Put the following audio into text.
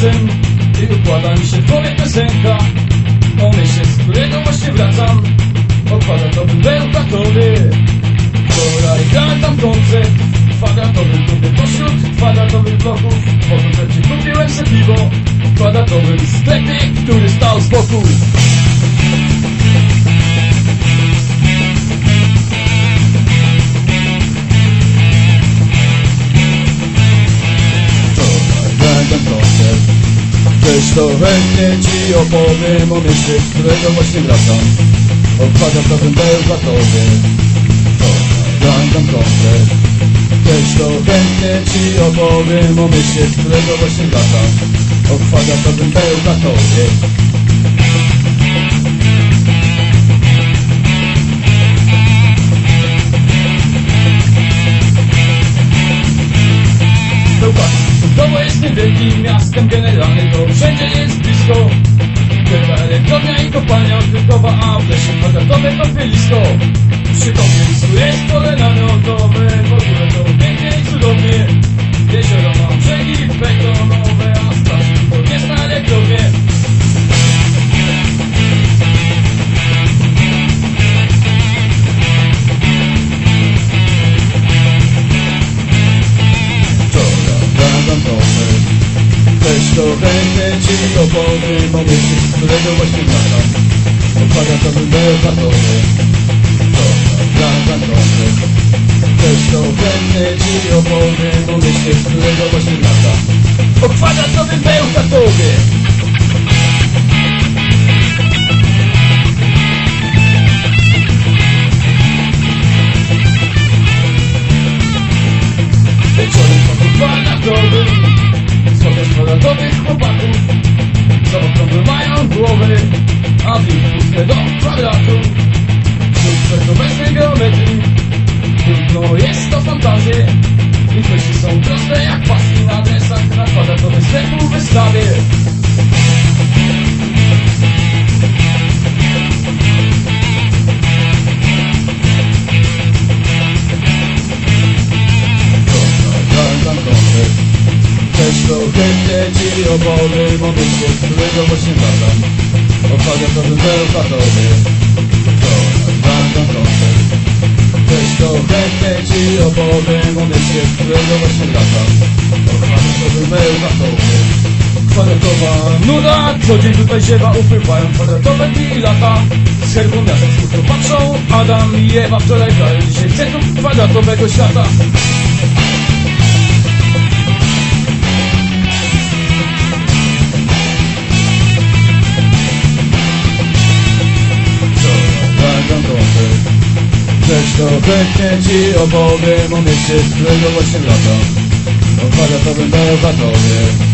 czasem i układa mi się w głowie piosenka o mieście, z którego właśnie wracam. O kwadratowym Bełchatowie. Wczoraj grałem tam koncert w kwadratowym klubie pośród kwadratowych bloków. Po koncercie kupiłem se piwo w kwadratowym sklepie, który stał z boku. Weź to chętnie ci opowiem o mieście, z którego właśnie wracam. O kwadratowym Bełchatowie. Grałem tam koncert. Weź to chętnie ci opowiem o mieście, z którego właśnie wracam. O kwadratowym Bełchatowie. Bełchatów jest niewielkim miastem, generalnie to wszędzie jest blisko. Była elektrownia i kopalnia odkrywkowa, a w lesie kwadratowe kąpielisko. Przy kąpielisku jest pole namiotowe, w ogóle to pięknie i cudownie. Jezioro ma brzegi betonowe, a straż jest na elektrownię. Weź to chętnie ci opowiem o mieście, z którego właśnie wracam. O kwadratowym Bełchatowie. Grałem tam koncert. Weź to chętnie ci opowiem o mieście, z którego właśnie wracam. O kwadratowym Bełchatowie. Wieczorem po kwadratowym spotkać kwadratowych chłopaków, co okrągłe mają głowy, a w nich puste do kwadratu. Wśród obecnej geometrii trudno jest to fantazję. Ich myśli są proste jak paski na adresach na kwadratowej sklepu wystawie. Weź to chętnie ci opowiem o mieście, z którego właśnie wracam. O kwadratowym Bełchatowie. Grałem tam koncert. Weź to chętnie ci opowiem o mieście, z którego właśnie wracam. O kwadratowym Bełchatowie. Kwadratowa nuda, co dzień tutaj ziewa, upływają kwadratowe dni i lata. Z herbu miasta smutno patrzą Adam i Ewa. Wczoraj grałem, dzisiaj w centrum kwadratowego świata. Weź to chętnie ci opowiem o mieście, z którego właśnie wracam. O kwadratowym Bełchatowie.